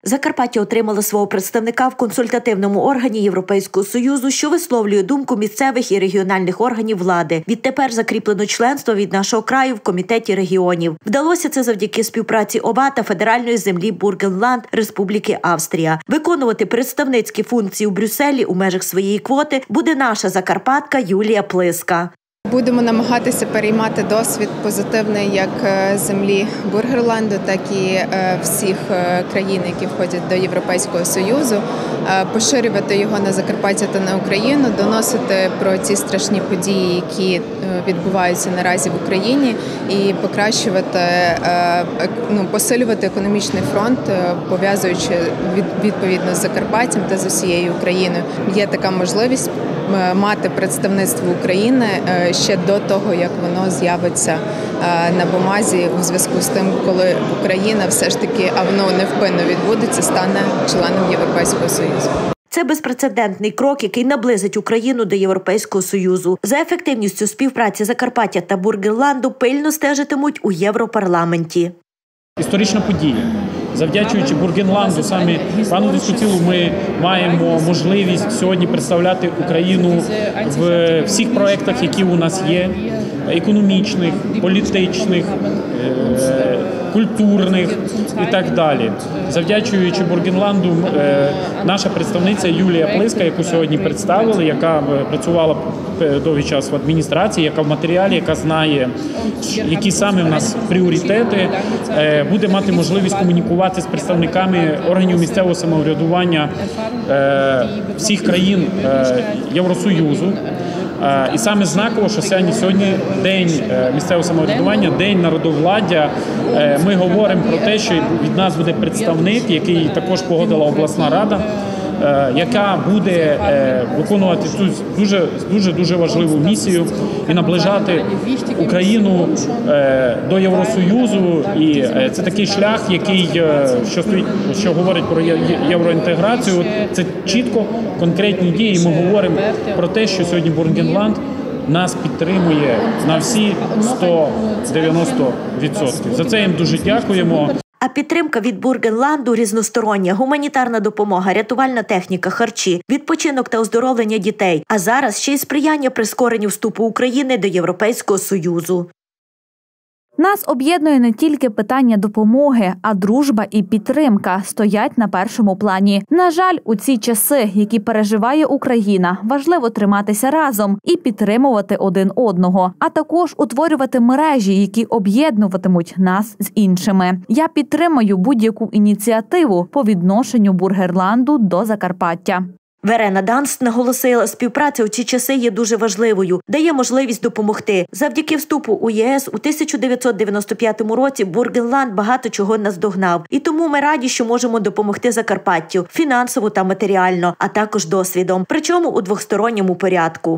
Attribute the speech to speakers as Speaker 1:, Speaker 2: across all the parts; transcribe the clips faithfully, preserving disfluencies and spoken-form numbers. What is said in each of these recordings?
Speaker 1: Закарпаття отримало свого представника в консультативному органі Європейського Союзу, що висловлює думку місцевих і регіональних органів влади. Відтепер закріплено членство від нашого краю в Комітеті регіонів. Вдалося це завдяки співпраці ОВА та федеральної землі Бургенланд Республіки Австрія. Виконувати представницькі функції у Брюсселі у межах своєї квоти буде наша закарпатка Юлія Плиска.
Speaker 2: Будемо намагатися переймати досвід позитивний як землі Бургенланду, так і всіх країн, які входять до Європейського Союзу, поширювати його на Закарпаття та на Україну, доносити про ці страшні події, які відбуваються наразі в Україні, і покращувати, ну, посилювати економічний фронт, пов'язуючи відповідно з Закарпаттям та з усією Україною. Є така можливість мати представництво України ще до того, як воно з'явиться на бумазі у зв'язку з тим, коли Україна все ж таки, а воно невпинно відбудеться, стане членом Європейського Союзу.
Speaker 1: Це безпрецедентний крок, який наблизить Україну до Європейського Союзу. За ефективністю співпраці Закарпаття та Бургенланду пильно стежитимуть у Європарламенті.
Speaker 3: Історична подія. Завдячуючи Бургенланду, саме пану Дискутілу, ми маємо можливість сьогодні представляти Україну в всіх проєктах, які у нас є, економічних, політичних, культурних і так далі. Завдячуючи Бургенланду, наша представниця Юлія Плиска, яку сьогодні представили, яка працювала довгий час в адміністрації, яка в матеріалі, яка знає, які саме в нас пріоритети, буде мати можливість комунікувати з представниками органів місцевого самоврядування всіх країн Євросоюзу. І саме знаково, що сьогодні День місцевого самоврядування, День народовладдя. Ми говоримо про те, що від нас буде представник, який також погодила обласна рада, яка буде виконувати цю дуже, дуже, дуже важливу місію і наближати Україну до Євросоюзу. І це такий шлях, який, що стоїть, що говорить про євроінтеграцію. Це чітко конкретні дії. Ми говоримо про те, що сьогодні Бургенланд нас підтримує на всі сто дев'яносто відсотків. За це їм дуже дякуємо.
Speaker 1: А підтримка від Бургенланду різностороння, гуманітарна допомога, рятувальна техніка, харчі, відпочинок та оздоровлення дітей. А зараз ще й сприяння прискоренню вступу України до Європейського Союзу.
Speaker 4: Нас об'єднує не тільки питання допомоги, а дружба і підтримка стоять на першому плані. На жаль, у ці часи, які переживає Україна, важливо триматися разом і підтримувати один одного, а також утворювати мережі, які об'єднуватимуть нас з іншими. Я підтримую будь-яку ініціативу по відношенню Бургенланду до Закарпаття.
Speaker 1: Верена Данст наголосила, співпраця у ці часи є дуже важливою, дає можливість допомогти. Завдяки вступу у ЄС у тисяча дев'ятсот дев'яносто п'ятому році Бургенланд багато чого наздогнав. І тому ми раді, що можемо допомогти Закарпаттю фінансово та матеріально, а також досвідом, причому у двосторонньому порядку.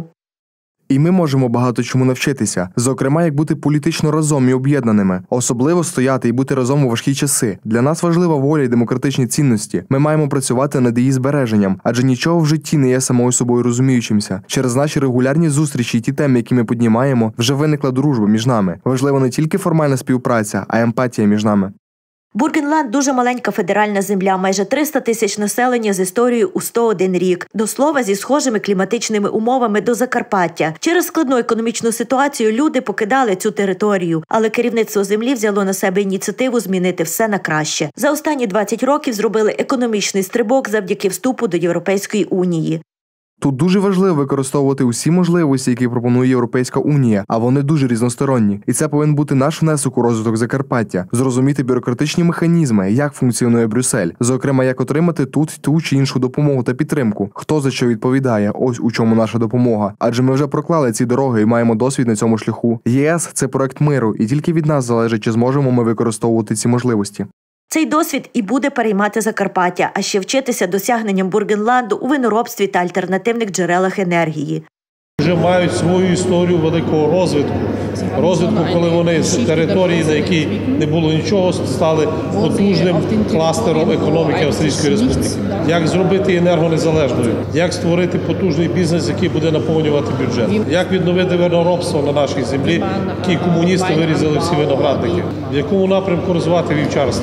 Speaker 5: І ми можемо багато чому навчитися, зокрема, як бути політично разом і об'єднаними, особливо стояти і бути разом у важкі часи. Для нас важлива воля і демократичні цінності. Ми маємо працювати над її збереженням, адже нічого в житті не є самою собою розуміючимся. Через наші регулярні зустрічі і ті теми, які ми піднімаємо, вже виникла дружба між нами. Важлива не тільки формальна співпраця, а емпатія між нами.
Speaker 1: Бургенланд – дуже маленька федеральна земля, майже триста тисяч населення з історією у сто один рік. До слова, зі схожими кліматичними умовами до Закарпаття. Через складну економічну ситуацію люди покидали цю територію, але керівництво землі взяло на себе ініціативу змінити все на краще. За останні двадцять років зробили економічний стрибок завдяки вступу до Європейської Унії.
Speaker 5: Тут дуже важливо використовувати усі можливості, які пропонує Європейська Унія, а вони дуже різносторонні. І це повинен бути наш внесок у розвиток Закарпаття. Зрозуміти бюрократичні механізми, як функціонує Брюссель. Зокрема, як отримати тут ту чи іншу допомогу та підтримку. Хто за що відповідає, ось у чому наша допомога. Адже ми вже проклали ці дороги і маємо досвід на цьому шляху. ЄС – це проект миру, і тільки від нас залежить, чи зможемо ми використовувати ці можливості.
Speaker 1: Цей досвід і буде переймати Закарпаття, а ще вчитися досягненням Бургенланду у виноробстві та альтернативних джерелах енергії.
Speaker 6: Вже мають свою історію великого розвитку. Розвитку, коли вони з території, на якій не було нічого, стали потужним кластером економіки Австрійської Республіки. Як зробити енергонезалежною, як створити потужний бізнес, який буде наповнювати бюджет, як відновити виноробство на нашій землі, які комуністи вирізали всі виноградники, в якому напрямку розвивати вівчарство,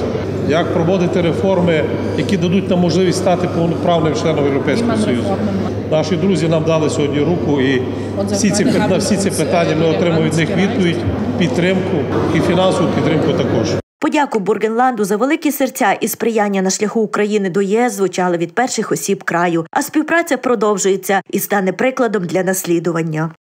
Speaker 6: як проводити реформи, які дадуть нам можливість стати повноправним членом Європейського Союзу. Наші друзі нам дали сьогодні руку, і всі ці, на всі ці питання ми отримуємо від них відповідь, підтримку і фінансову підтримку також.
Speaker 1: Подяку Бургенланду за великі серця і сприяння на шляху України до ЄС звучали від перших осіб краю, а співпраця продовжується і стане прикладом для наслідування.